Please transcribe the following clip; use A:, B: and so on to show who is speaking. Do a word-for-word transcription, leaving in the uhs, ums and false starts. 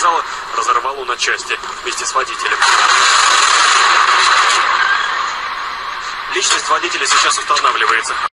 A: автовокзала разорвало на части вместе с водителем. Личность водителя сейчас устанавливается.